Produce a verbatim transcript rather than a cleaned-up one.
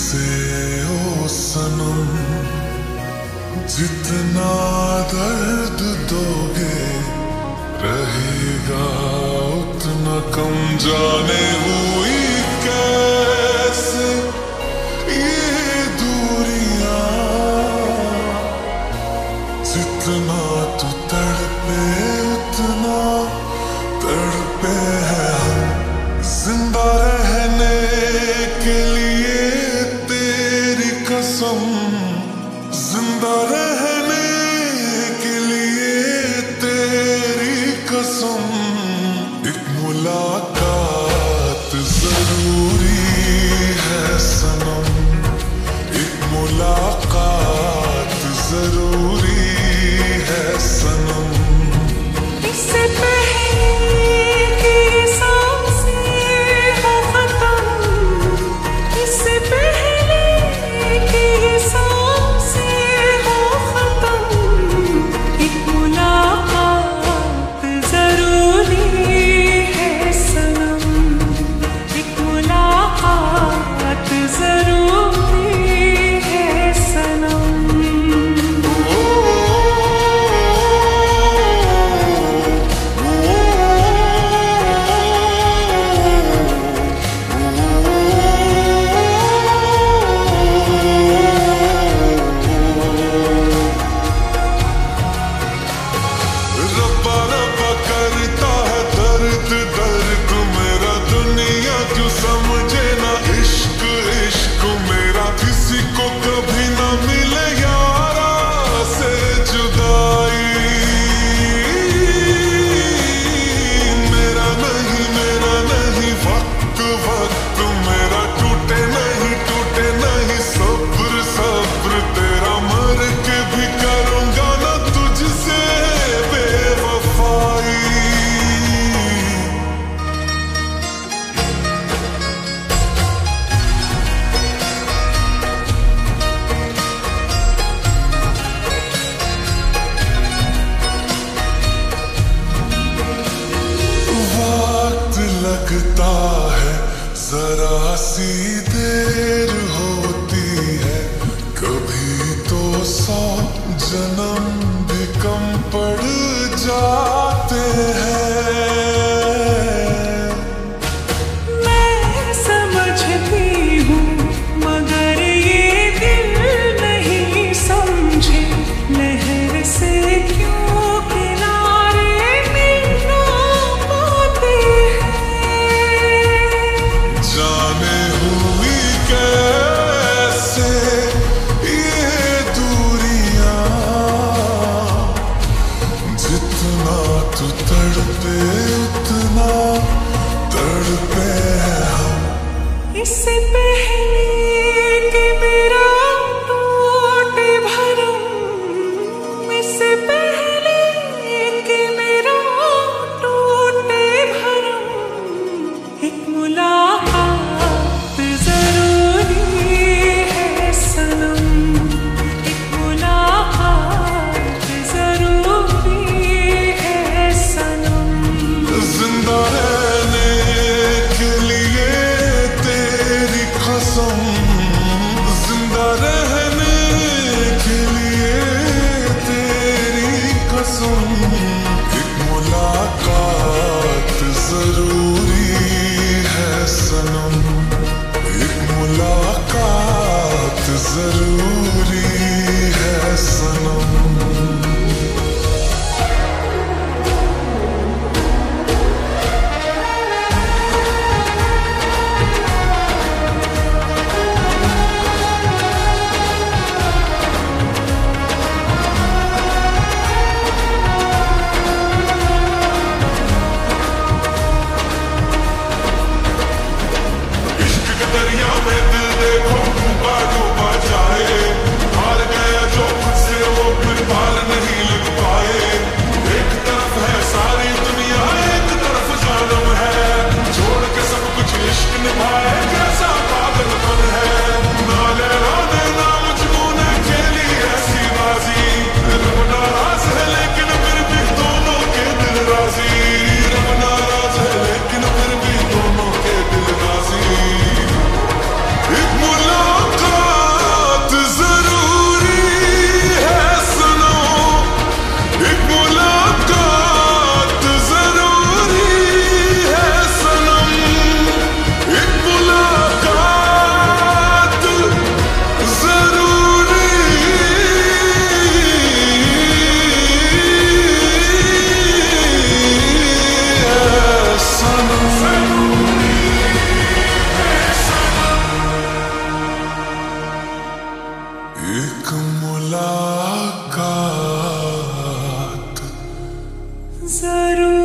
से ओ सनम, जितना दर्द दोगे रहेगा उतना कम। जाने हुई कैसे ये दूरियां, जितना तू तड़पे उतना तड़पे हैं हम। जिंदा रहने के लिए तेरी कसम, जिंदा रहने के लिए तेरी कसम। एक मुलाकात जरूरी है सनम, एक मुलाकात जरूरी है सनम। इससे पहले कि सांसें हो खत्म, इससे पहले कि सांसें हो खत्म, एक मुलाकात जरूरी है सनम, एक मुलाकात जरूरी है सनम। रब्बा रब्बा करता है दर्द दर्द मेरा, दुनिया क्यों समझे ना इश्क इश्क मेरा। किसी को कभी ना मिले यारा से जुदाई, मेरा नहीं मेरा नहीं वक्त वक्त मेरा। टूटे नहीं टूटे नहीं सब्र सब्र तेरा, मर के भी करूंगा ना तुझसे बेवफाई। वक्त लगता है जरा सी देर होती है, कभी तो सौ जन्म भी कम पड़ जाते हैं। मैं समझती हूँ मगर ये दिल नहीं समझे, लहर से क्यों किनारे मिलना पाते हैं। जाने हुई कैसे ये दूरियां, जितना तू तड़पे उतना तड़पे हैं हम। इससे पहले कि मेरा टूटे भरम, इससे पहले कि मेरा टूटे भरम, एक मुलाकात जरूरी है सनम, एक मुलाकात जरूरी है सनम। जिंदा रहने के लिए तेरी कसम, जिंदा रहने के लिए तेरी कसम। एक मुलाकात जरूरी है सनम, एक मुलाकात जरूरी है सनम। इश्क के दरिया में दिल देखो डूबा डूबा जाए, जरूर